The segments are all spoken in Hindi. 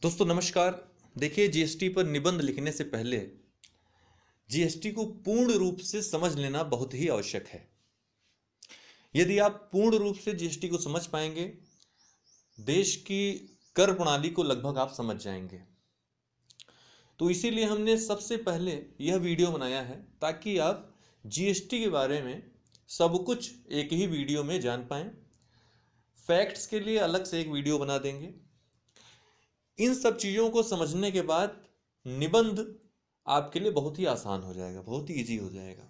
दोस्तों नमस्कार। देखिए, जीएसटी पर निबंध लिखने से पहले जीएसटी को पूर्ण रूप से समझ लेना बहुत ही आवश्यक है। यदि आप पूर्ण रूप से जीएसटी को समझ पाएंगे, देश की कर प्रणाली को लगभग आप समझ जाएंगे। तो इसीलिए हमने सबसे पहले यह वीडियो बनाया है ताकि आप जीएसटी के बारे में सब कुछ एक ही वीडियो में जान पाएं। फैक्ट्स के लिए अलग से एक वीडियो बना देंगे। इन सब चीज़ों को समझने के बाद निबंध आपके लिए बहुत ही आसान हो जाएगा, बहुत ही इजी हो जाएगा।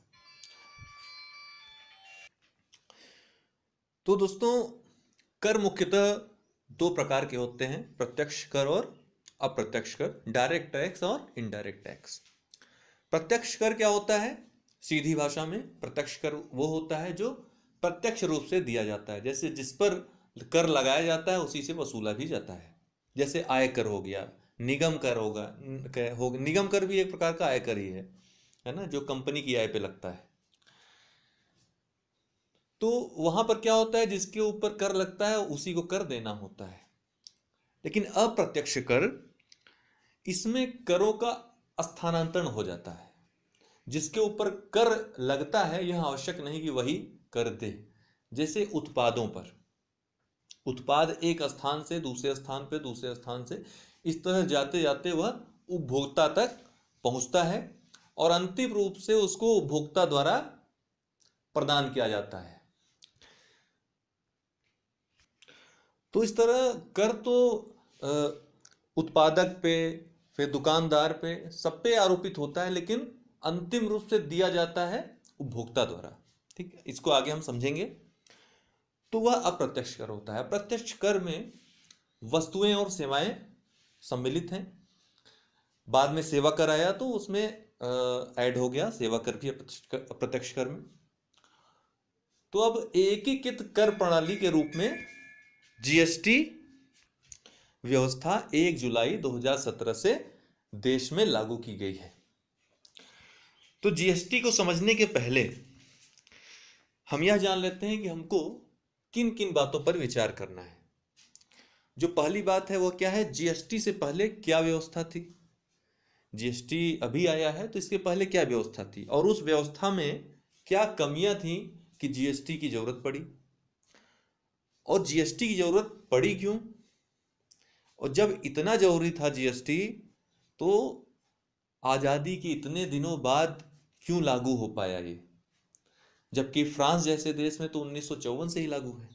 तो दोस्तों, कर मुख्यतः दो प्रकार के होते हैं, प्रत्यक्ष कर और अप्रत्यक्ष कर, डायरेक्ट टैक्स और इनडायरेक्ट टैक्स। प्रत्यक्ष कर क्या होता है? सीधी भाषा में प्रत्यक्ष कर वो होता है जो प्रत्यक्ष रूप से दिया जाता है, जैसे जिस पर कर लगाया जाता है उसी से वसूला भी जाता है। जैसे आयकर हो गया, निगम कर होगा, निगम कर भी एक प्रकार का आयकर ही है ना, जो कंपनी की आय पे लगता है। तो वहां पर क्या होता है, जिसके ऊपर कर लगता है उसी को कर देना होता है। लेकिन अप्रत्यक्ष कर, इसमें करों का स्थानांतरण हो जाता है। जिसके ऊपर कर लगता है यह आवश्यक नहीं कि वही कर दे। जैसे उत्पादों पर, उत्पाद एक स्थान से दूसरे स्थान पे, दूसरे स्थान से इस तरह जाते जाते वह उपभोक्ता तक पहुंचता है और अंतिम रूप से उसको उपभोक्ता द्वारा प्रदान किया जाता है। तो इस तरह कर तो उत्पादक पे, फिर दुकानदार पे, सब पे आरोपित होता है, लेकिन अंतिम रूप से दिया जाता है उपभोक्ता द्वारा। ठीक है, इसको आगे हम समझेंगे। तो वह अप्रत्यक्ष कर होता है। अप्रत्यक्ष कर में वस्तुएं और सेवाएं सम्मिलित हैं। बाद में सेवा कर आया तो उसमें ऐड हो गया सेवा कर भी अप्रत्यक्ष कर में। तो अब एकीकृत कर प्रणाली के रूप में जीएसटी व्यवस्था 1 जुलाई 2017 से देश में लागू की गई है। तो जीएसटी को समझने के पहले हम यह जान लेते हैं कि हमको किन किन बातों पर विचार करना है। जो पहली बात है वो क्या है, जीएसटी से पहले क्या व्यवस्था थी। जीएसटी अभी आया है तो इसके पहले क्या व्यवस्था थी और उस व्यवस्था में क्या कमियां थी कि जीएसटी की जरूरत पड़ी, और जीएसटी की जरूरत पड़ी क्यों, और जब इतना जरूरी था जीएसटी तो आजादी के इतने दिनों बाद क्यों लागू हो पाया ये, जबकि फ्रांस जैसे देश में तो 1954 से ही लागू है।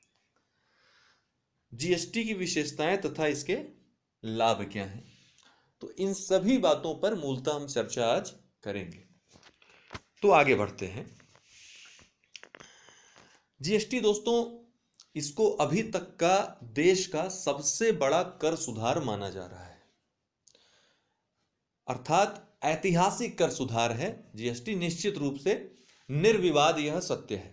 जीएसटी की विशेषताएं तथा इसके लाभ क्या हैं, तो इन सभी बातों पर मूलतः हम चर्चा आज करेंगे। तो आगे बढ़ते हैं। जीएसटी दोस्तों, इसको अभी तक का देश का सबसे बड़ा कर सुधार माना जा रहा है, अर्थात ऐतिहासिक कर सुधार है जीएसटी। निश्चित रूप से निर्विवाद यह सत्य है।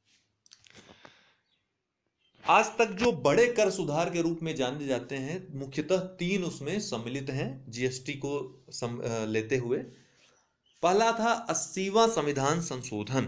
आज तक जो बड़े कर सुधार के रूप में जाने जाते हैं, मुख्यतः 3 उसमें सम्मिलित हैं जीएसटी को लेते हुए। पहला था 80वां संविधान संशोधन।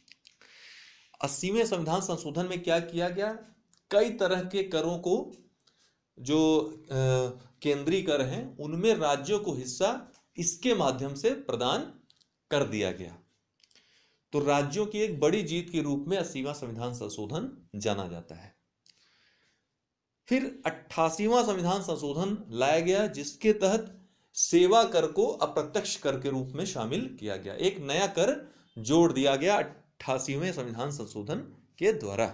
80वें संविधान संशोधन में क्या किया गया, कई तरह के करों को, जो केंद्रीय कर हैं उनमें राज्यों को हिस्सा इसके माध्यम से प्रदान कर दिया गया। तो राज्यों की एक बड़ी जीत के रूप में 80वां संविधान संशोधन जाना जाता है। फिर 88वां संविधान संशोधन लाया गया, जिसके तहत सेवा कर को अप्रत्यक्ष कर के रूप में शामिल किया गया। एक नया कर जोड़ दिया गया 88वें संविधान संशोधन के द्वारा।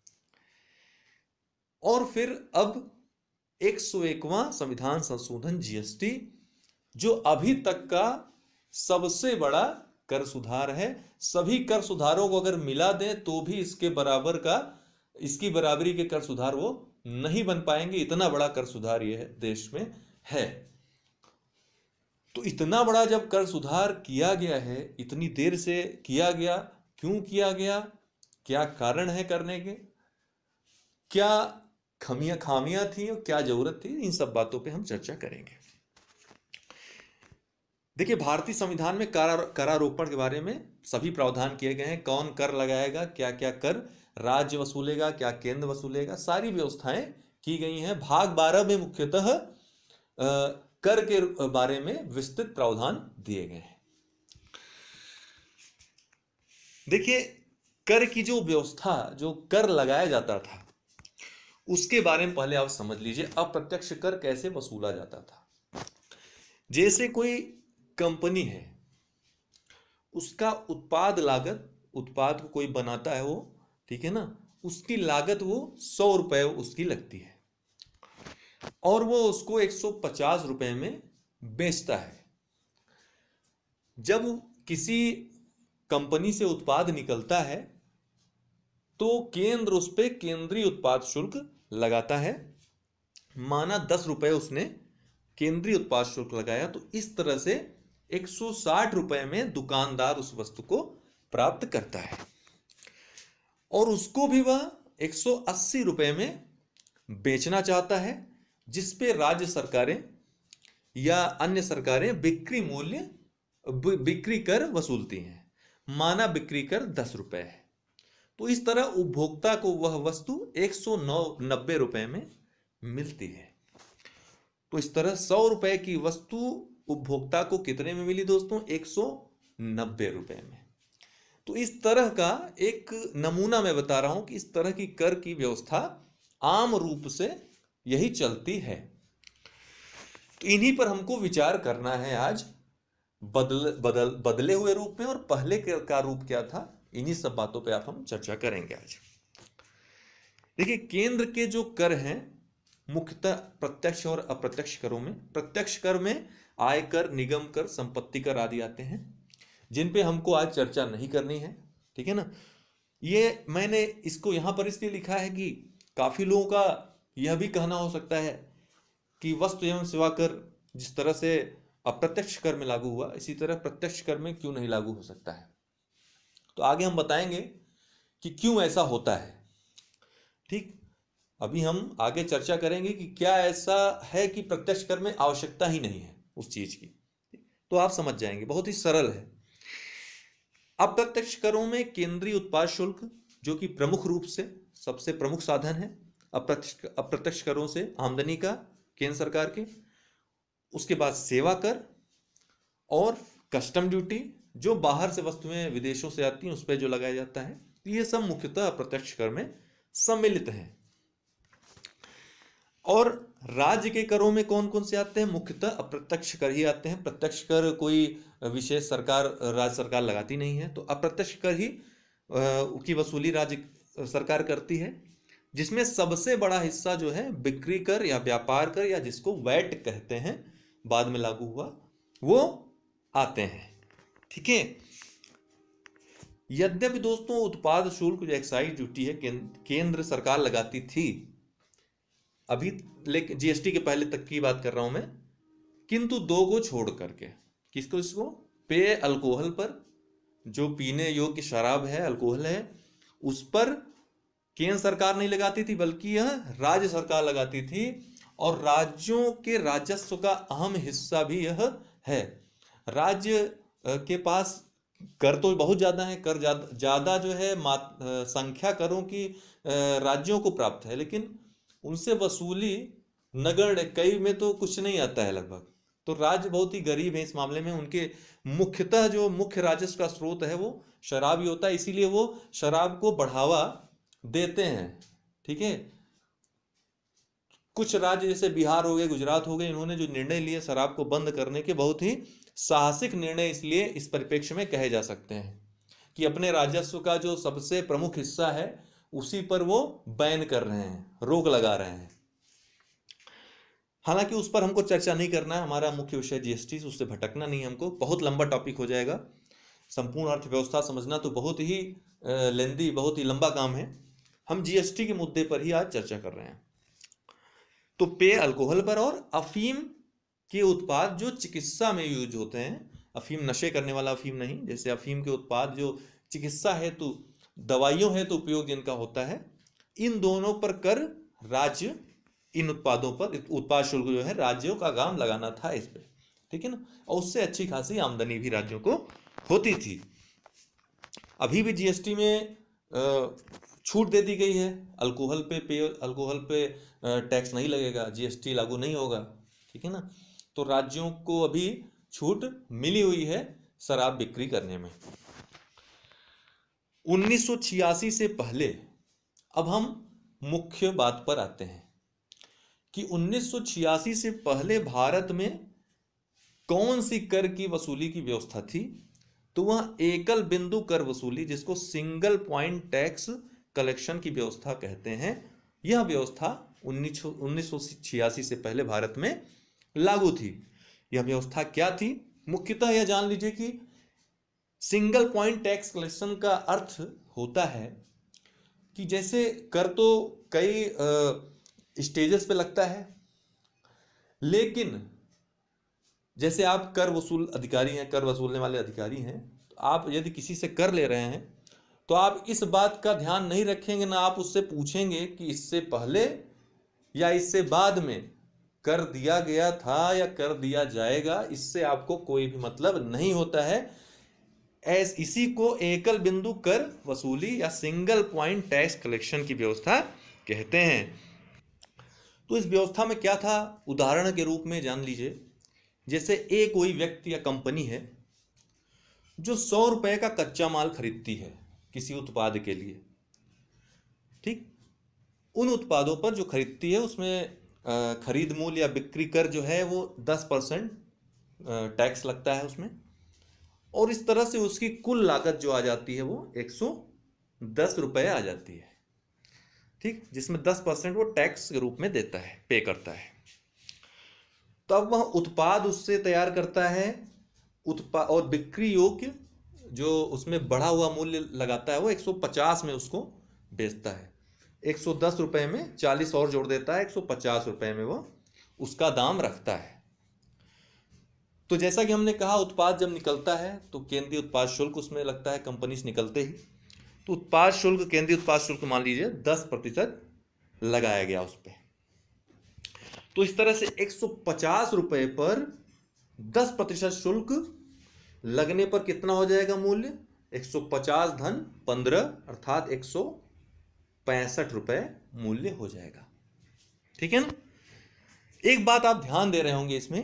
और फिर अब 101वां संविधान संशोधन जीएसटी, जो अभी तक का सबसे बड़ा कर सुधार है। सभी कर सुधारों को अगर मिला दें तो भी इसकी बराबरी के कर सुधार वो नहीं बन पाएंगे। इतना बड़ा कर सुधार यह देश में है। तो इतना बड़ा जब कर सुधार किया गया है, इतनी देर से किया गया, क्यों किया गया, क्या कारण है करने के, क्या खामियां थी और क्या जरूरत थी, इन सब बातों पे हम चर्चा करेंगे। देखिए, भारतीय संविधान में करारोपण के बारे में सभी प्रावधान किए गए हैं। कौन कर लगाएगा, क्या क्या कर राज्य वसूलेगा, क्या केंद्र वसूलेगा, सारी व्यवस्थाएं की गई हैं। भाग 12 में मुख्यतः कर के बारे में विस्तृत प्रावधान दिए गए हैं। देखिए, कर की जो व्यवस्था, जो कर लगाया जाता था, उसके बारे में पहले आप समझ लीजिए अप्रत्यक्ष कर कैसे वसूला जाता था। जैसे कोई कंपनी है, उसका उत्पाद लागत, उत्पाद को कोई बनाता है वो, ठीक है ना, उसकी लागत वो 100 रुपए उसकी लगती है और वो उसको 150 रुपए में बेचता है। जब किसी कंपनी से उत्पाद निकलता है तो केंद्र उस पर केंद्रीय उत्पाद शुल्क लगाता है। माना 10 रुपए उसने केंद्रीय उत्पाद शुल्क लगाया, तो इस तरह से 160 रुपए में दुकानदार उस वस्तु को प्राप्त करता है और उसको भी वह 180 रुपए में बेचना चाहता है, जिस पे राज्य सरकारें या अन्य सरकारें बिक्री कर वसूलती हैं। माना बिक्री कर 10 रुपए है, तो इस तरह उपभोक्ता को वह वस्तु 190 रुपए में मिलती है। तो इस तरह 100 रुपए की वस्तु उपभोक्ता को कितने में मिली दोस्तों? 190 रुपए में। तो इस तरह का एक नमूना मैं बता रहा हूं कि इस तरह की कर की व्यवस्था आम रूप से यही चलती है। तो इन्हीं पर हमको विचार करना है आज, बदले हुए रूप में और पहले का रूप क्या था, इन्हीं सब बातों पे आप हम चर्चा करेंगे आज। देखिए, केंद्र के जो कर हैं मुख्यतः प्रत्यक्ष और अप्रत्यक्ष करों में, प्रत्यक्ष कर में आयकर, निगम कर, संपत्ति कर आदि आते हैं, जिन पे हमको आज चर्चा नहीं करनी है, ठीक है ना। ये मैंने इसको यहां पर इसलिए लिखा है कि काफी लोगों का यह भी कहना हो सकता है कि वस्तु एवं सेवा कर जिस तरह से अप्रत्यक्ष कर में लागू हुआ, इसी तरह प्रत्यक्ष कर में क्यों नहीं लागू हो सकता है। तो आगे हम बताएंगे कि क्यों ऐसा होता है। ठीक, अभी हम आगे चर्चा करेंगे कि क्या ऐसा है कि प्रत्यक्ष कर में आवश्यकता ही नहीं है उस चीज की, तो आप समझ जाएंगे, बहुत ही सरल है। अप्रत्यक्ष करों में केंद्रीय उत्पाद शुल्क, जो कि प्रमुख रूप से सबसे प्रमुख साधन है अप्रत्यक्ष करों से आमदनी का केंद्र सरकार के, उसके बाद सेवा कर और कस्टम ड्यूटी, जो बाहर से वस्तुएं विदेशों से आती हैं उस पर जो लगाया जाता है, ये सब मुख्यतः अप्रत्यक्ष कर में सम्मिलित हैं। और राज्य के करों में कौन कौन से आते हैं? मुख्यतः अप्रत्यक्ष कर ही आते हैं। प्रत्यक्ष कर कोई विशेष सरकार, राज्य सरकार लगाती नहीं है, तो अप्रत्यक्ष कर ही की वसूली राज्य सरकार करती है, जिसमें सबसे बड़ा हिस्सा जो है बिक्री कर या व्यापार कर या जिसको वैट कहते हैं, बाद में लागू हुआ, वो आते हैं। ठीक है। यद्यपि दोस्तों उत्पाद शुल्क जो एक्साइज ड्यूटी है केंद्र सरकार लगाती थी, अभी लेकिन जीएसटी के पहले तक की बात कर रहा हूं मैं, किंतु दो को छोड़ करके, किसको? इसको पेय अल्कोहल पर, जो पीने योग्य शराब है, अल्कोहल है, उस पर केंद्र सरकार नहीं लगाती थी, बल्कि यह राज्य सरकार लगाती थी। और राज्यों के राजस्व का अहम हिस्सा भी यह है। राज्य के पास कर तो बहुत ज्यादा है, कर ज्यादा जो है संख्या करों की राज्यों को प्राप्त है, लेकिन उनसे वसूली नगण्य, कई में तो कुछ नहीं आता है लगभग। तो राज्य बहुत ही गरीब है इस मामले में। उनके मुख्यतः जो मुख्य राजस्व का स्रोत है वो शराब ही होता है, इसीलिए वो शराब को बढ़ावा देते हैं। ठीक है। कुछ राज्य जैसे बिहार हो गए, गुजरात हो गए, इन्होंने जो निर्णय लिए शराब को बंद करने के, बहुत ही साहसिक निर्णय इसलिए इस परिप्रेक्ष्य में कहे जा सकते हैं कि अपने राजस्व का जो सबसे प्रमुख हिस्सा है उसी पर वो बैन कर रहे हैं, रोक लगा रहे हैं। हालांकि उस पर हमको चर्चा नहीं करना है, हमारा मुख्य विषय जीएसटी, उससे भटकना नहीं हमको, बहुत लंबा टॉपिक हो जाएगा। संपूर्ण अर्थव्यवस्था समझना तो बहुत ही लेंदी, बहुत ही लंबा काम है। हम जीएसटी के मुद्दे पर ही आज चर्चा कर रहे हैं। तो पेय अल्कोहल पर और अफीम के उत्पाद जो चिकित्सा में यूज होते हैं, अफीम नशे करने वाला अफीम नहीं, जैसे अफीम के उत्पाद जो चिकित्सा हेतु, दवाइयों हेतु उपयोग जिनका होता है, इन दोनों पर कर राज्य, इन उत्पादों पर उत्पाद शुल्क जो है राज्यों का काम लगाना था इस पे। ठीक है ना। और उससे अच्छी खासी आमदनी भी राज्यों को होती थी। अभी भी जीएसटी में छूट दे दी गई है, अल्कोहल पे टैक्स नहीं लगेगा, जीएसटी लागू नहीं होगा। ठीक है ना। तो राज्यों को अभी छूट मिली हुई है शराब बिक्री करने में। 1986 से पहले, अब हम मुख्य बात पर आते हैं कि 1986 से पहले भारत में कौन सी कर की वसूली की व्यवस्था थी। तो वह एकल बिंदु कर वसूली, जिसको सिंगल पॉइंट टैक्स कलेक्शन की व्यवस्था कहते हैं, यह व्यवस्था 1986 से पहले भारत में लागू थी। यह व्यवस्था क्या थी? मुख्यतः यह जान लीजिए कि सिंगल पॉइंट टैक्स कलेक्शन का अर्थ होता है कि जैसे कर तो कई स्टेजेस पे लगता है, लेकिन जैसे आप कर वसूल अधिकारी हैं, कर वसूलने वाले अधिकारी हैं, तो आप यदि किसी से कर ले रहे हैं तो आप इस बात का ध्यान नहीं रखेंगे, ना आप उससे पूछेंगे कि इससे पहले या इससे बाद में कर दिया गया था या कर दिया जाएगा। इससे आपको कोई भी मतलब नहीं होता है। इसी को एकल बिंदु कर वसूली या सिंगल पॉइंट टैक्स कलेक्शन की व्यवस्था कहते हैं। तो इस व्यवस्था में क्या था, उदाहरण के रूप में जान लीजिए। जैसे एक कोई व्यक्ति या कंपनी है जो 100 रुपए का कच्चा माल खरीदती है किसी उत्पाद के लिए, ठीक। उन उत्पादों पर जो खरीदती है उसमें खरीद मूल्य या बिक्री कर जो है वो 10% टैक्स लगता है उसमें, और इस तरह से उसकी कुल लागत जो आ जाती है वो 110 रुपए आ जाती है, ठीक, जिसमें 10% वो टैक्स के रूप में देता है, पे करता है। तब वह उत्पाद उससे तैयार करता है, उत्पाद और बिक्री योग्य जो उसमें बढ़ा हुआ मूल्य लगाता है वो 150 में उसको बेचता है। 110 रुपए में 40 और जोड़ देता है, 150 रुपए में वो उसका दाम रखता है। तो जैसा कि हमने कहा, उत्पाद जब निकलता है तो केंद्रीय उत्पाद शुल्क उसमें लगता है कंपनी से निकलते ही। तो उत्पाद शुल्क, केंद्रीय उत्पाद शुल्क मान लीजिए 10% लगाया गया उस पर। तो इस तरह से 150 रुपए पर 10% शुल्क लगने पर कितना हो जाएगा मूल्य? 150 धन 15 अर्थात 165 रुपए मूल्य हो जाएगा, ठीक है ना। एक बात आप ध्यान दे रहे होंगे इसमें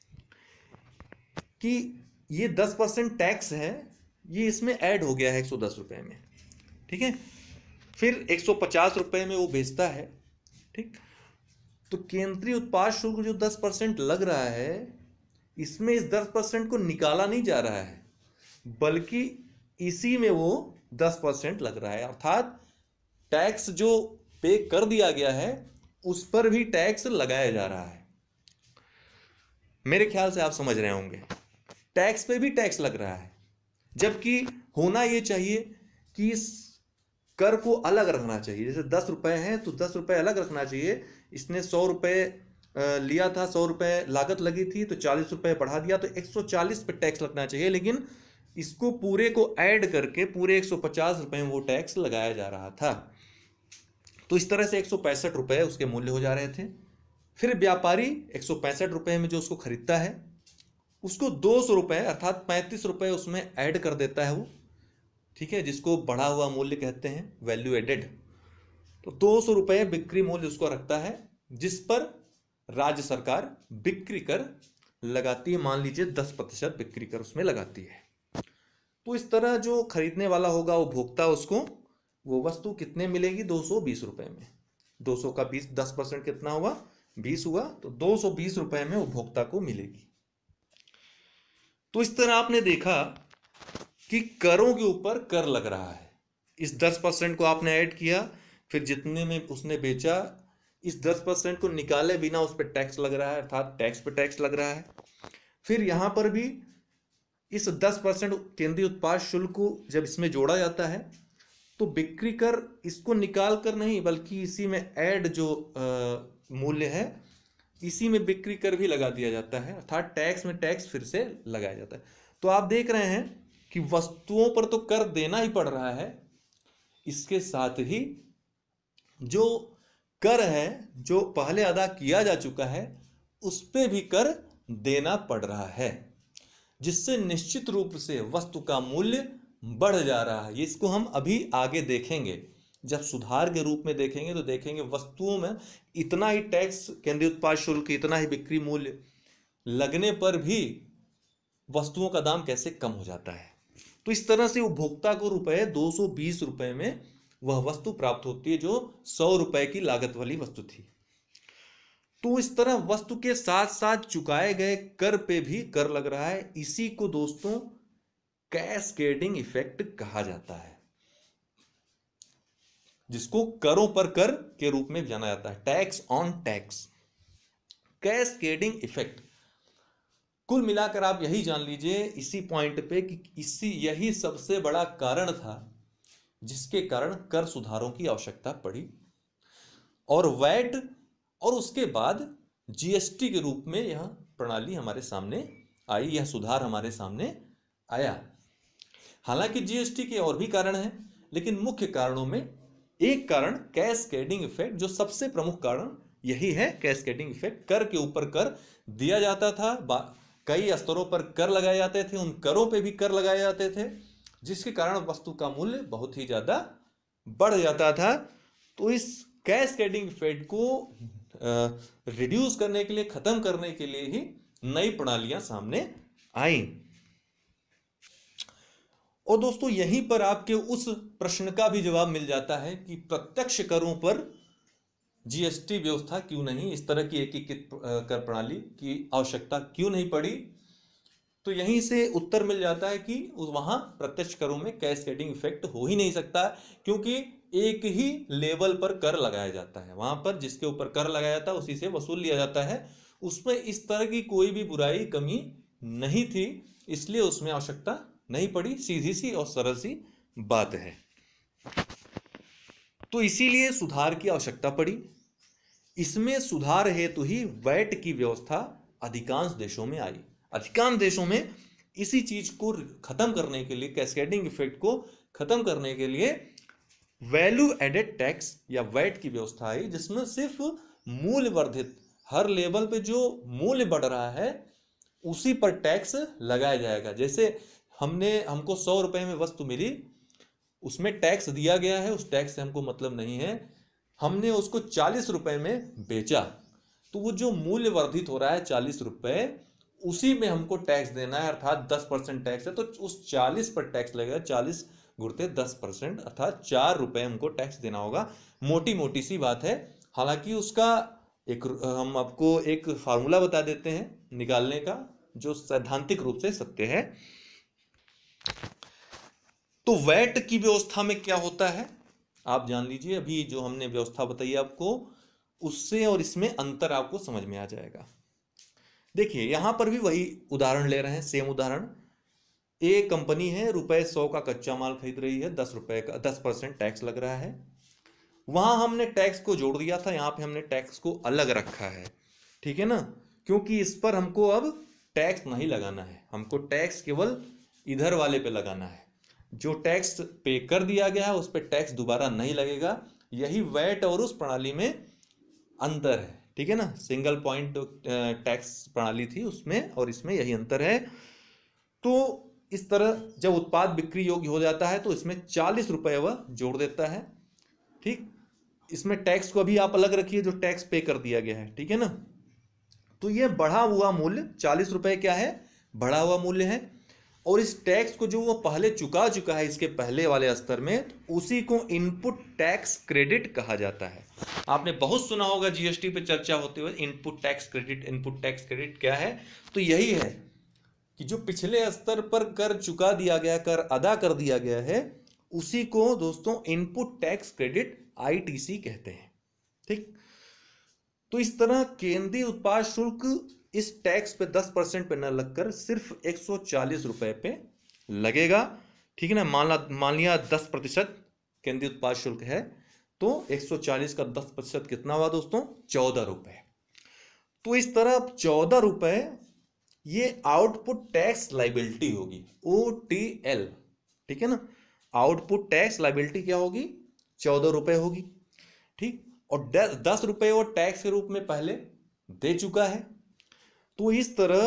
कि ये 10% टैक्स है, ये इसमें ऐड हो गया है 110 रुपए में, ठीक है। फिर 150 रुपए में वो बेचता है, ठीक। तो केंद्रीय उत्पाद शुल्क जो 10% लग रहा है, इसमें इस 10% को निकाला नहीं जा रहा है, बल्कि इसी में वो 10% लग रहा है। अर्थात टैक्स जो पे कर दिया गया है उस पर भी टैक्स लगाया जा रहा है। मेरे ख्याल से आप समझ रहे होंगे, टैक्स पे भी टैक्स लग रहा है, जबकि होना ये चाहिए कि इस कर को अलग रखना चाहिए। जैसे 10 रुपए हैं तो 10 रुपए अलग रखना चाहिए। इसने 100 रुपए लिया था, 100 रुपए लागत लगी थी, तो 40 रुपए बढ़ा दिया तो 140 पे टैक्स लगना चाहिए, लेकिन इसको पूरे को ऐड करके पूरे 150 रुपए में वो टैक्स लगाया जा रहा था। तो इस तरह से 165 रुपए उसके मूल्य हो जा रहे थे। फिर व्यापारी 165 रुपए में जो उसको खरीदता है उसको 200 रुपए अर्थात 35 रुपए उसमें ऐड कर देता है वो, ठीक है, जिसको बढ़ा हुआ मूल्य कहते हैं, वैल्यू एडेड। तो 200 रुपए बिक्री मूल्य उसको रखता है, जिस पर राज्य सरकार बिक्री कर लगाती है। मान लीजिए 10% बिक्री कर उसमें लगाती है। तो इस तरह जो खरीदने वाला होगा उपभोक्ता, उसको वो वस्तु कितने मिलेगी? 220 रुपए में। 200 का 10% कितना हुआ? 20 हुआ, तो 220 रुपए में उपभोक्ता को मिलेगी। तो इस तरह आपने देखा कि करों के ऊपर कर लग रहा है। इस 10% को आपने ऐड किया, फिर जितने में उसने बेचा, इस 10% को निकाले बिना उस पर टैक्स लग रहा है, अर्थात टैक्स पे टैक्स लग रहा है। फिर यहां पर भी इस 10% केंद्रीय उत्पाद शुल्क को जब इसमें जोड़ा जाता है तो बिक्री कर इसको निकाल कर नहीं, बल्कि इसी में ऐड जो मूल्य है इसी में बिक्री कर भी लगा दिया जाता है, अर्थात टैक्स में टैक्स फिर से लगाया जाता है। तो आप देख रहे हैं कि वस्तुओं पर तो कर देना ही पड़ रहा है, इसके साथ ही जो कर है जो पहले अदा किया जा चुका है उस पे भी कर देना पड़ रहा है, जिससे निश्चित रूप से वस्तु का मूल्य बढ़ जा रहा है। इसको हम अभी आगे देखेंगे जब सुधार के रूप में देखेंगे तो देखेंगे वस्तुओं में इतना ही टैक्स, केंद्रीय उत्पाद शुल्क, इतना ही बिक्री मूल्य लगने पर भी वस्तुओं का दाम कैसे कम हो जाता है। तो इस तरह से उपभोक्ता को रुपए 220 रुपए में वह वस्तु प्राप्त होती है जो 100 रुपए की लागत वाली वस्तु थी। तो इस तरह वस्तु के साथ साथ चुकाए गए कर पे भी कर लग रहा है। इसी को दोस्तों कैस्केडिंग इफेक्ट कहा जाता है, जिसको करों पर कर के रूप में जाना जाता है, tax on tax, cascading effect. कुल मिलाकर आप यही जान लीजिए इसी पॉइंट पे कि यही सबसे बड़ा कारण था जिसके कारण कर सुधारों की आवश्यकता पड़ी, और वैट और उसके बाद जीएसटी के रूप में यह प्रणाली हमारे सामने आई, यह सुधार हमारे सामने आया। हालांकि जीएसटी के और भी कारण हैं, लेकिन मुख्य कारणों में एक कारण कैस्केडिंग इफेक्ट, जो सबसे प्रमुख कारण यही है, कैस्केडिंग इफेक्ट। कर के ऊपर कर दिया जाता था, कई स्तरों पर कर लगाए जाते थे, उन करों पे भी कर लगाए जाते थे, जिसके कारण वस्तु का मूल्य बहुत ही ज्यादा बढ़ जाता था। तो इस कैस्केडिंग इफेक्ट को रिड्यूस करने के लिए, खत्म करने के लिए ही नई प्रणालियां सामने आई। और दोस्तों यहीं पर आपके उस प्रश्न का भी जवाब मिल जाता है कि प्रत्यक्ष करों पर जीएसटी व्यवस्था क्यों नहीं, इस तरह की एकीकृत कर प्रणाली की आवश्यकता क्यों नहीं पड़ी। तो यहीं से उत्तर मिल जाता है कि वहां प्रत्यक्ष करों में कैस्केडिंग इफेक्ट हो ही नहीं सकता, क्योंकि एक ही लेवल पर कर लगाया जाता है। वहां पर जिसके ऊपर कर लगाया जाता है उसी से वसूल लिया जाता है, उसमें इस तरह की कोई भी बुराई, कमी नहीं थी, इसलिए उसमें आवश्यकता नहीं पड़ी। सीधी सी और सरल सी बात है। तो इसीलिए सुधार की आवश्यकता पड़ी। इसमें सुधार हेतु ही वैट की व्यवस्था अधिकांश देशों में आई। अधिकांश देशों में इसी चीज को खत्म करने के लिए, कैस्केडिंग इफेक्ट को खत्म करने के लिए वैल्यू एडेड टैक्स या वैट की व्यवस्था आई, जिसमें सिर्फ मूल्य वर्धित, हर लेवल पे जो मूल्य बढ़ रहा है उसी पर टैक्स लगाया जाएगा। जैसे हमको 100 रुपए में वस्तु मिली, उसमें टैक्स दिया गया है, उस टैक्स से हमको मतलब नहीं है, हमने उसको 40 रुपए में बेचा, तो वो जो मूल्य वर्धित हो रहा है 40 रुपए, उसी में हमको टैक्स देना है, अर्थात 10% टैक्स है, तो उस 40 पर टैक्स लगेगा। 40 गुणित 10%, अर्थात 4 रुपए हमको टैक्स देना होगा। मोटी मोटी सी बात है। हालांकि उसका हम आपको एक फार्मूला बता देते हैं निकालने का, जो सैद्धांतिक रूप से सत्य है। तो वैट की व्यवस्था में क्या होता है आप जान लीजिए। अभी जो हमने व्यवस्था बताई आपको, उससे और इसमें अंतर आपको समझ में आ जाएगा। देखिए यहां पर भी वही उदाहरण ले रहे हैं, सेम उदाहरण। एक कंपनी है, ₹100 का कच्चा माल खरीद रही है, 10 रुपए का 10% टैक्स लग रहा है। वहां हमने टैक्स को जोड़ दिया था, यहां पे हमने टैक्स को अलग रखा है, ठीक है ना, क्योंकि इस पर हमको अब टैक्स नहीं लगाना है, हमको टैक्स केवल इधर वाले पे लगाना है। जो टैक्स पे कर दिया गया है उस पर टैक्स दोबारा नहीं लगेगा। यही वैट और उस प्रणाली में अंतर है, ठीक है ना। सिंगल पॉइंट टैक्स प्रणाली थी उसमें और इसमें यही अंतर है। तो इस तरह जब उत्पाद बिक्री योग्य हो जाता है तो इसमें 40 रुपए वह जोड़ देता है, ठीक। इसमें टैक्स को अभी आप अलग रखिए जो टैक्स पे कर दिया गया है, ठीक है ना। तो यह बढ़ा हुआ मूल्य 40 रुपए क्या है, बढ़ा हुआ मूल्य है। और इस टैक्स को जो वो पहले चुका है इसके पहले वाले स्तर में, उसी को इनपुट टैक्स क्रेडिट कहा जाता है। आपने बहुत सुना होगा जीएसटी पे चर्चा होते हुए, input tax credit. Input tax credit क्या है, तो यही है कि जो पिछले स्तर पर कर चुका दिया गया, कर अदा कर दिया गया है, उसी को दोस्तों इनपुट टैक्स क्रेडिट आईटीसी कहते हैं, ठीक। तो इस तरह केंद्रीय उत्पाद शुल्क इस टैक्स पे 10% पे न लगकर सिर्फ 140 रुपए पे लगेगा, ठीक है ना। मान लिया 10% केंद्रीय उत्पाद शुल्क है, तो 140 का 10% कितना हुआ दोस्तों, 14 रुपए। तो इस तरह 14 रुपए ये आउटपुट टैक्स लाइबिलिटी होगी, OTL, ठीक है ना। आउटपुट टैक्स लाइबिलिटी क्या होगी, 14 रुपए होगी, ठीक। और 10 रुपए वो टैक्स के रूप में पहले दे चुका है। तो इस तरह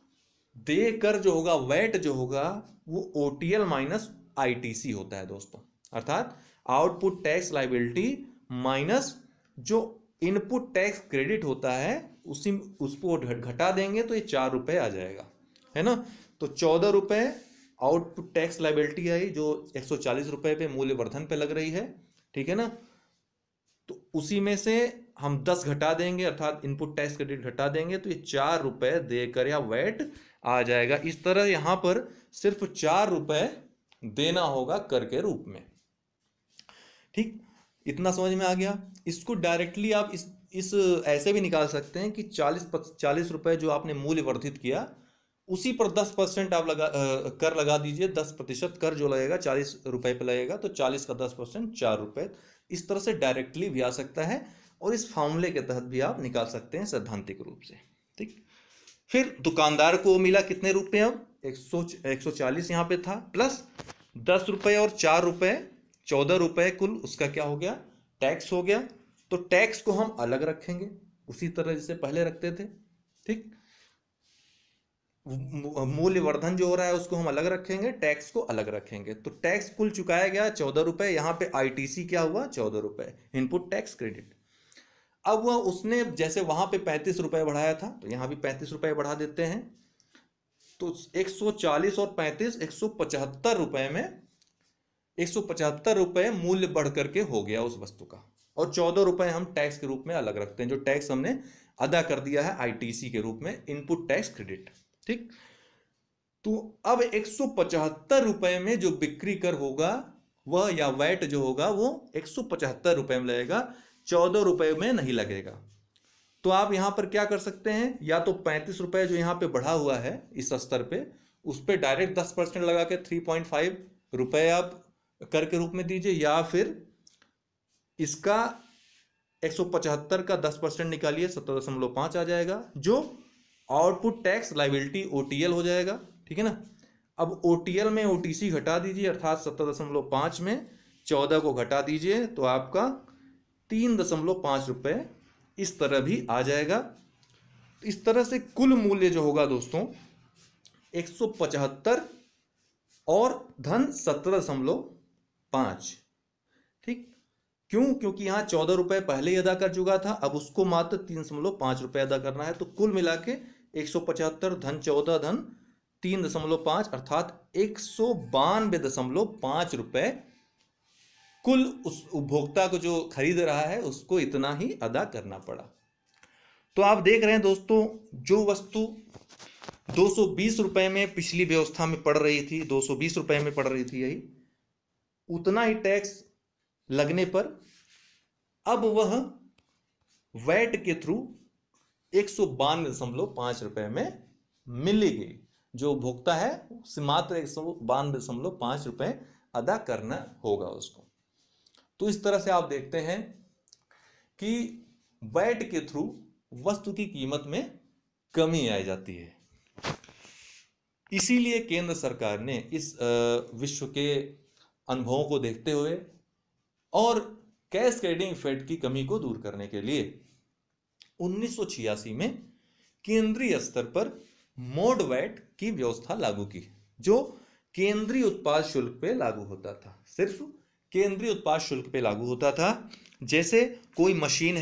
देकर जो होगा वैट जो होगा वो OTL माइनस ITC होता है दोस्तों। अर्थात आउटपुट टैक्स लायबिलिटी माइनस जो इनपुट टैक्स क्रेडिट होता है उसको घटा देंगे तो ये 4 रुपये आ जाएगा, है ना। तो 14 रुपये आउटपुट टैक्स लायबिलिटी आई जो 140 रुपये पे मूल्यवर्धन पे लग रही है, ठीक है ना। तो उसी में से हम 10 घटा देंगे अर्थात इनपुट टैक्स क्रेडिट घटा देंगे तो ये 4 रुपये देकर या वैट आ जाएगा। इस तरह यहाँ पर सिर्फ 4 रुपये देना होगा कर के रूप में, ठीक। इतना समझ में आ गया। इसको डायरेक्टली आप इस ऐसे भी निकाल सकते हैं कि 40 रुपये जो आपने मूल्य वर्धित किया उसी पर 10% आप कर लगा दीजिए। 10% कर जो लगेगा 40 रुपये पे लगेगा तो 40 का 10% 4 रुपये। इस तरह से डायरेक्टली भी आ सकता है और इस फॉर्मूले के तहत भी आप निकाल सकते हैं सैद्धांतिक रूप से, ठीक। फिर दुकानदार को मिला कितने रुपए, अब 140 यहाँ पे था प्लस 10 रुपये और 4 रुपये 14 रुपये कुल उसका क्या हो गया, टैक्स हो गया। तो टैक्स को हम अलग रखेंगे उसी तरह जैसे पहले रखते थे, ठीक। मूल्यवर्धन जो हो रहा है उसको हम अलग रखेंगे, टैक्स को अलग रखेंगे। तो टैक्स कुल चुकाया गया 14 रुपये, यहाँ पे आईटीसी क्या हुआ 14 रुपये, इनपुट टैक्स क्रेडिट। अब वह उसने जैसे वहां पे 35 रुपये बढ़ाया था तो यहाँ भी 35 रुपये बढ़ा देते हैं। तो 140 और 35 175 रुपये में 175 रुपये मूल्य बढ़ करके हो गया उस वस्तु का, और 14 रुपये हम टैक्स के रूप में अलग रखते हैं जो टैक्स हमने अदा कर दिया है आईटीसी के रूप में, इनपुट टैक्स क्रेडिट, ठीक। तो अब 175 रुपये में जो बिक्री कर होगा वह या वैट जो होगा वो 175 रुपये में लगेगा, 14 रुपये में नहीं लगेगा। तो आप यहां पर क्या कर सकते हैं, या तो 35 रुपये जो यहां पे बढ़ा हुआ है इस स्तर पे उस पर डायरेक्ट 10% लगा के 3.5 रुपये आप कर के रूप में दीजिए, या फिर इसका 175 का 10% निकालिए 17.5 आ जाएगा जो आउटपुट टैक्स लायबिलिटी ओटीएल हो जाएगा, ठीक है ना। अब ओटीएल में ओटीसी घटा दीजिए अर्थात 17.5 में 14 को घटा दीजिए तो आपका 3.5 रुपये इस तरह भी आ जाएगा। इस तरह से कुल मूल्य जो होगा दोस्तों 175 और धन 17.5, ठीक। क्यों, क्योंकि यहाँ 14 रुपये पहले ही अदा कर चुका था, अब उसको मात्र 3.5 रुपये अदा करना है। तो कुल मिला के 175 धन 14 धन 3.5 अर्थात 192.5 रुपये कुल उस उपभोक्ता को जो खरीद रहा है उसको इतना ही अदा करना पड़ा। तो आप देख रहे हैं दोस्तों जो वस्तु 220 रुपये में पिछली व्यवस्था में पड़ रही थी, 220 रुपये में पड़ रही थी यही, उतना ही टैक्स लगने पर अब वह वैट के थ्रू 192.5 रुपये में मिलेगी। जो उपभोक्ता है उससे मात्र 192.5 रुपये अदा करना होगा उसको। तो इस तरह से आप देखते हैं कि वैट के थ्रू वस्तु की कीमत में कमी आ जाती है। इसीलिए केंद्र सरकार ने इस विश्व के अनुभवों को देखते हुए और कैस्केडिंग इफेक्ट की कमी को दूर करने के लिए 1986 में केंद्रीय स्तर पर मोड वैट की व्यवस्था लागू की, जो केंद्रीय उत्पाद शुल्क पे लागू होता था, सिर्फ केंद्रीय उत्पाद शुल्क पे लागू होता था। जैसे कोई मशीन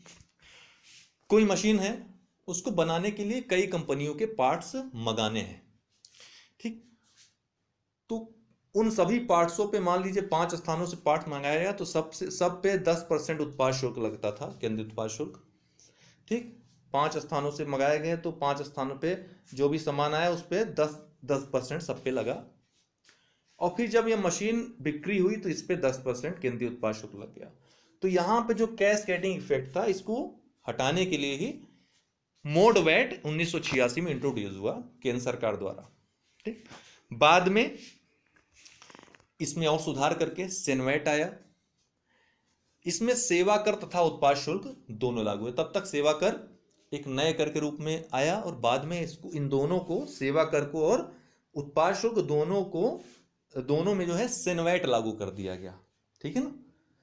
है उसको बनाने के लिए कई कंपनियों के पार्ट्स मंगाने हैं, ठीक। तो उन सभी पार्ट्सों पे मान लीजिए 5 स्थानों से पार्ट मंगाया गया तो सब पे 10% उत्पाद शुल्क लगता था, केंद्रीय उत्पाद शुल्क, ठीक। 5 स्थानों से मंगाए गए तो 5 स्थानों पे जो भी सामान आया उस पे 10% सब पे लगा, और फिर जब ये मशीन बिक्री हुई तो इस पे 10% केंद्रीय उत्पाद शुल्क लग गया। तो यहाँ पे जो कैस्केडिंग इफेक्ट था इसको हटाने के लिए ही मोड वैट 1986 में इंट्रोड्यूस हुआ केंद्र सरकार द्वारा, ठीक। बाद में इसमें और सुधार करके सेनवैट आया। इसमें सेवा कर तथा उत्पाद शुल्क दोनों लागू है। तब तक सेवा कर एक नए कर के रूप में आया और बाद में इसको इन दोनों को, सेवा कर को और उत्पाद शुल्क दोनों में जो है सेनवैट लागू कर दिया गया, ठीक है ना।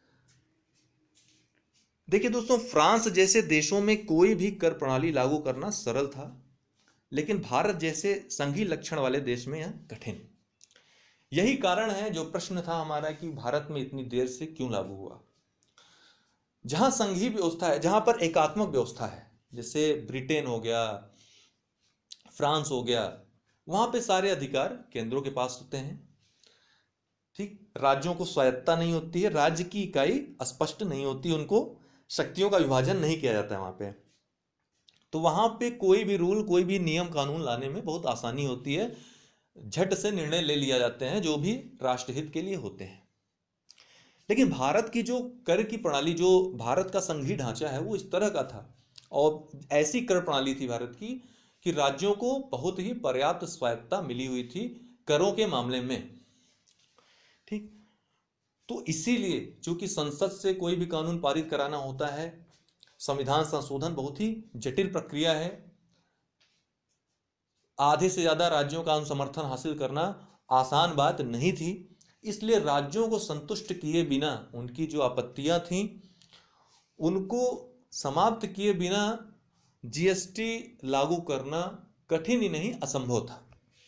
देखिए दोस्तों, फ्रांस जैसे देशों में कोई भी कर प्रणाली लागू करना सरल था, लेकिन भारत जैसे संघीय लक्षण वाले देश में यह कठिन। यही कारण है, जो प्रश्न था हमारा, कि भारत में इतनी देर से क्यों लागू हुआ। जहां संघीय व्यवस्था है, जहां पर एकात्मक व्यवस्था है, जैसे ब्रिटेन हो गया, फ्रांस हो गया, वहां पे सारे अधिकार केंद्रों के पास होते हैं। ठीक, राज्यों को स्वायत्तता नहीं होती है, राज्य की इकाई स्पष्ट नहीं होती, उनको शक्तियों का विभाजन नहीं किया जाता है वहां पे। तो वहां पे कोई भी रूल, कोई भी नियम कानून लाने में बहुत आसानी होती है, झट से निर्णय ले लिया जाते हैं जो भी राष्ट्रहित के लिए होते हैं। लेकिन भारत की जो कर की प्रणाली, जो भारत का संघीय ढांचा है, वो इस तरह का था, और ऐसी कर प्रणाली थी भारत की कि राज्यों को बहुत ही पर्याप्त स्वायत्तता मिली हुई थी करों के मामले में। ठीक, तो इसीलिए चूंकि संसद से कोई भी कानून पारित कराना होता है, संविधान संशोधन बहुत ही जटिल प्रक्रिया है, आधे से ज्यादा राज्यों का समर्थन हासिल करना आसान बात नहीं थी। इसलिए राज्यों को संतुष्ट किए बिना, उनकी जो आपत्तियां थीं उनको समाप्त किए बिना जीएसटी लागू करना कठिन ही नहीं, असंभव था।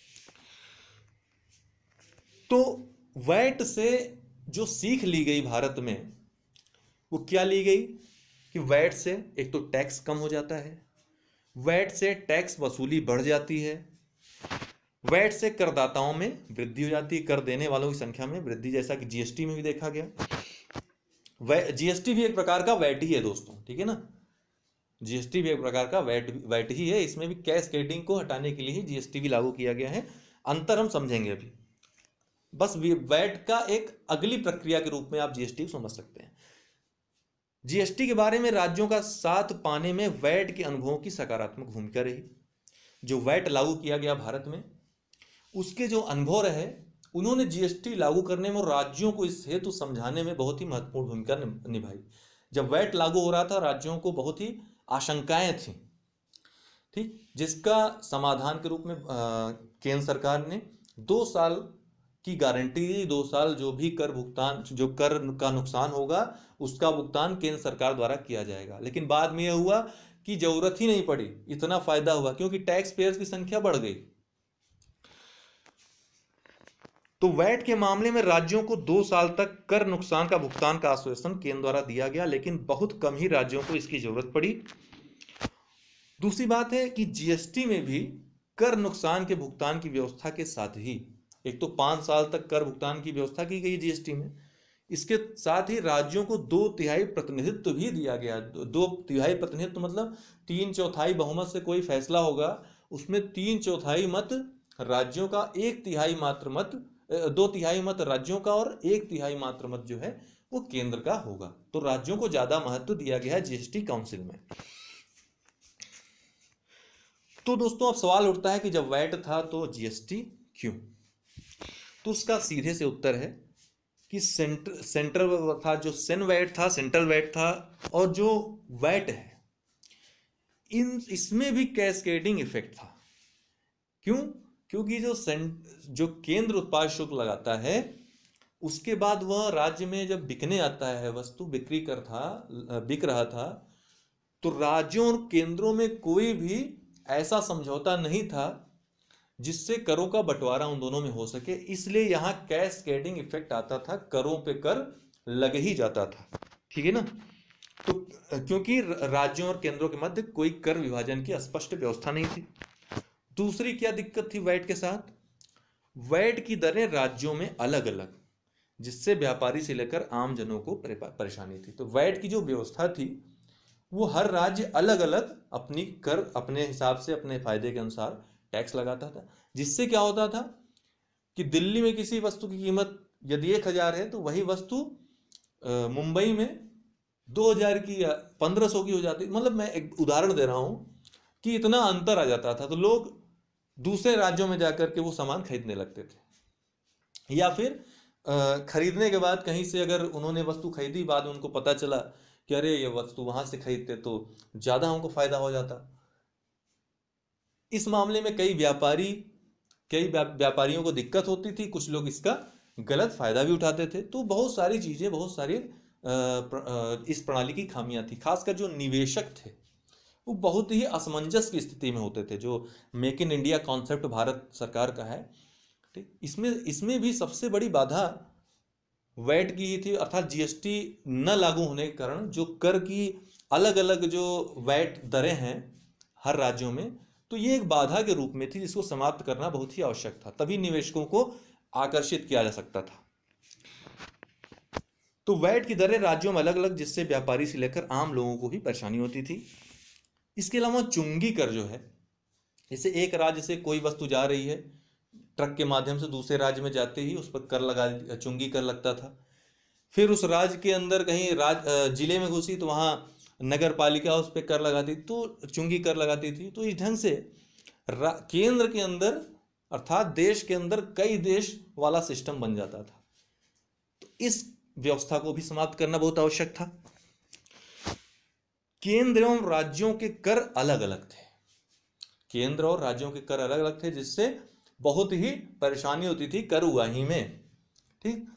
तो वैट से जो सीख ली गई भारत में, वो क्या ली गई कि वैट से एक तो टैक्स कम हो जाता है, वैट से टैक्स वसूली बढ़ जाती है, वैट से करदाताओं में वृद्धि हो जाती है, कर देने वालों की संख्या में वृद्धि, जैसा कि जीएसटी में भी देखा गया। जीएसटी भी एक प्रकार का वैट ही है दोस्तों, ठीक है ना, जीएसटी भी एक प्रकार का वैट ही है। इसमें भी कैस्केडिंग को हटाने के लिए ही जीएसटी भी लागू किया गया है, अंतर हम समझेंगे अभी। बस वैट का एक अगली प्रक्रिया के रूप में आप जीएसटी को समझ सकते हैं। जीएसटी के बारे में राज्यों का साथ पाने में वैट के अनुभवों की सकारात्मक भूमिका रही। जो वैट लागू किया गया भारत में, उसके जो अनुभव रहे, उन्होंने जीएसटी लागू करने में और राज्यों को इस हेतु समझाने में बहुत ही महत्वपूर्ण भूमिका निभाई। जब वैट लागू हो रहा था, राज्यों को बहुत ही आशंकाएं थी, ठीक, जिसका समाधान के रूप में केंद्र सरकार ने 2 साल की गारंटी दी। 2 साल जो भी कर भुगतान, जो कर का नुकसान होगा, उसका भुगतान केंद्र सरकार द्वारा किया जाएगा। लेकिन बाद में यह हुआ कि जरूरत ही नहीं पड़ी, इतना फायदा हुआ क्योंकि टैक्स पेयर्स की संख्या बढ़ गई। तो वैट के मामले में राज्यों को 2 साल तक कर नुकसान का भुगतान का आश्वासन केंद्र द्वारा दिया गया, लेकिन बहुत कम ही राज्यों को इसकी जरूरत पड़ी। दूसरी बात है कि जीएसटी में भी कर नुकसान के भुगतान की व्यवस्था के साथ ही, एक तो 5 साल तक कर भुगतान की व्यवस्था की गई जीएसटी में, इसके साथ ही राज्यों को 2/3 प्रतिनिधित्व भी दिया गया। 2/3 प्रतिनिधित्व मतलब 3/4 बहुमत से कोई फैसला होगा, उसमें 3/4 मत राज्यों का, 1/3 मात्र मत, 2/3 मत राज्यों का और 1/3 मात्र मत जो है वो केंद्र का होगा। तो राज्यों को ज्यादा महत्व दिया गया है जीएसटी काउंसिल में। तो दोस्तों अब सवाल उठता है कि जब वैट था तो जीएसटी क्यों? तो उसका सीधे से उत्तर है कि सेंट्रल था, जो सेन वैट था, सेंट्रल वैट था, और जो वैट है इसमें भी कैस्केडिंग इफेक्ट था। क्यों? क्योंकि जो केंद्र उत्पाद शुल्क लगाता है, उसके बाद वह राज्य में जब बिकने आता है, वस्तु बिक रहा था, तो राज्यों और केंद्रों में कोई भी ऐसा समझौता नहीं था जिससे करों का बंटवारा उन दोनों में हो सके। इसलिए यहां कैस्केडिंग इफेक्ट आता था, करों पे कर लग ही जाता था, ठीक है ना। तो क्योंकि राज्यों और केंद्रों के मध्य कोई कर विभाजन की स्पष्ट व्यवस्था नहीं थी। दूसरी क्या दिक्कत थी वैट के साथ? वैट की दरें राज्यों में अलग अलग, जिससे व्यापारी से लेकर आम जनों को परेशानी थी। तो वैट की जो व्यवस्था थी वो हर राज्य अलग अलग अपनी कर, अपने हिसाब से, अपने फायदे के अनुसार टैक्स लगाता था, जिससे क्या होता था कि दिल्ली में किसी वस्तु की कीमत यदि 1000 है तो वही वस्तु मुंबई में 2000 की या 1500 की हो जाती। मतलब मैं एक उदाहरण दे रहा हूं कि इतना अंतर आ जाता था, तो लोग दूसरे राज्यों में जाकर के वो सामान खरीदने लगते थे। या फिर खरीदने के बाद कहीं से अगर उन्होंने वस्तु खरीदी, बाद में उनको पता चला कि अरे ये वस्तु वहां से खरीदते तो ज्यादा हमको फायदा हो जाता। इस मामले में कई व्यापारियों को दिक्कत होती थी, कुछ लोग इसका गलत फायदा भी उठाते थे। तो बहुत सारी चीजें, बहुत सारी इस प्रणाली की खामियां थी। खासकर जो निवेशक थे वो बहुत ही असमंजस की स्थिति में होते थे। जो make in India concept Bharat सरकार का है, ठीक, इसमें इसमें भी सबसे बड़ी बाधा वैट की ही थी, अर्थात जीएसटी न लागू होने के कारण जो कर की अलग अलग जो वैट दरें हैं हर राज्यों में, तो ये एक बाधा के रूप में थी जिसको समाप्त करना बहुत ही आवश्यक था, तभी निवेशकों को आकर्षित किया जा सकता था। तो वैट की दरें राज्यों में अलग अलग, जिससे व्यापारी से लेकर आम लोगों को भी परेशानी होती थी। इसके अलावा चुंगी कर जो है, जैसे एक राज्य से कोई वस्तु जा रही है, ट्रक के माध्यम से दूसरे राज्य में जाते ही उस पर कर लगा, चुंगी कर लगता था। फिर उस राज्य के अंदर कहीं जिले में घुसी तो वहाँ नगर पालिका उस पर कर लगाती, तो चुंगी कर लगाती थी। तो इस ढंग से केंद्र के अंदर अर्थात देश के अंदर कई देश वाला सिस्टम बन जाता था। तो इस व्यवस्था को भी समाप्त करना बहुत आवश्यक था। केंद्र एवं राज्यों के कर अलग अलग थे, केंद्र और राज्यों के कर अलग अलग थे, जिससे बहुत ही परेशानी होती थी कर उगाही में। ठीक,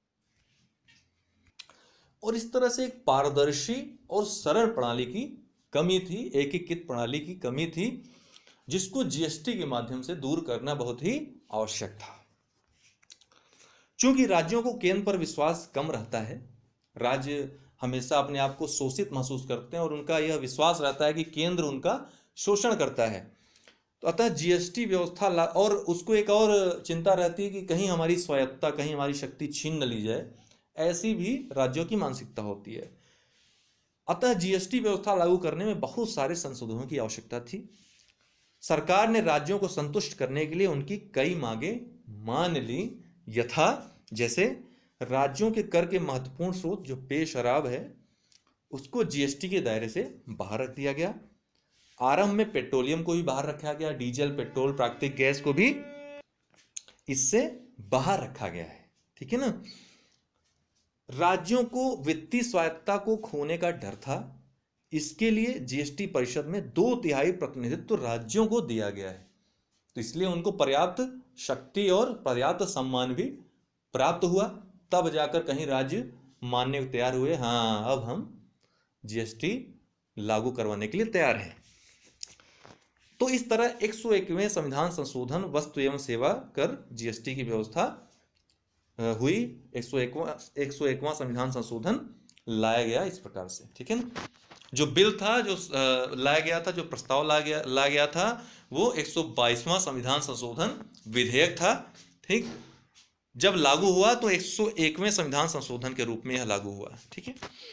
और इस तरह से एक पारदर्शी और सरल प्रणाली की कमी थी, एकीकृत प्रणाली की कमी थी, जिसको जीएसटी के माध्यम से दूर करना बहुत ही आवश्यक था। चूंकि राज्यों को केंद्र पर विश्वास कम रहता है, राज्य हमेशा अपने आप को शोषित महसूस करते हैं और उनका यह विश्वास रहता है कि केंद्र उनका शोषण करता है, तो अतः जीएसटी व्यवस्था और उसको एक और चिंता रहती है कि कहीं हमारी स्वायत्तता, कहीं हमारी शक्ति छीन न ली जाए, ऐसी भी राज्यों की मानसिकता होती है। अतः जीएसटी व्यवस्था लागू करने में बहुत सारे संशोधनों की आवश्यकता थी। सरकार ने राज्यों को संतुष्ट करने के लिए उनकी कई मांगें मान ली, यथा जैसे राज्यों के कर के महत्वपूर्ण स्रोत जो पेय शराब है उसको जीएसटी के दायरे से बाहर रख दिया गया। आरंभ में पेट्रोलियम को भी बाहर रखा गया, डीजल, पेट्रोल, प्राकृतिक गैस को भी इससे बाहर रखा गया है। ठीक है ना। राज्यों को वित्तीय स्वायत्तता को खोने का डर था, इसके लिए जीएसटी परिषद में 2/3 प्रतिनिधित्व राज्यों को दिया गया है, तो इसलिए उनको पर्याप्त शक्ति और पर्याप्त सम्मान भी प्राप्त हुआ, तब जाकर कहीं राज्य मानने को तैयार हुए, हाँ अब हम जीएसटी लागू करवाने के लिए तैयार हैं। तो इस तरह 101वें संविधान संशोधन वस्तु एवं सेवा कर जीएसटी की व्यवस्था हुई। 101वां संविधान संशोधन लाया गया इस प्रकार से। ठीक है ना। जो बिल था, जो लाया गया था, जो प्रस्ताव लाया गया था, वो 122वां संविधान संशोधन विधेयक था। ठीक, जब लागू हुआ तो 101वें संविधान संशोधन के रूप में यह लागू हुआ। ठीक है।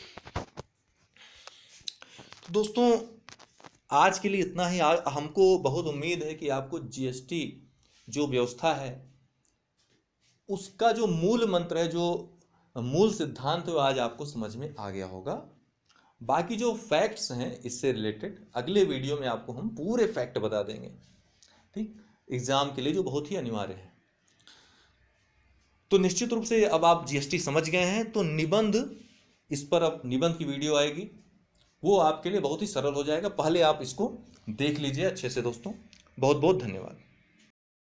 तो दोस्तों आज के लिए इतना ही। हमको बहुत उम्मीद है कि आपको जीएसटी जो व्यवस्था है उसका जो मूल मंत्र है, जो मूल सिद्धांत है, वो आज आपको समझ में आ गया होगा। बाकी जो फैक्ट्स हैं इससे रिलेटेड अगले वीडियो में आपको हम पूरे फैक्ट बता देंगे। ठीक, एग्जाम के लिए जो बहुत ही अनिवार्य है। तो निश्चित रूप से अब आप जीएसटी समझ गए हैं, तो निबंध, इस पर अब निबंध की वीडियो आएगी, वो आपके लिए बहुत ही सरल हो जाएगा। पहले आप इसको देख लीजिए अच्छे से दोस्तों। बहुत बहुत धन्यवाद।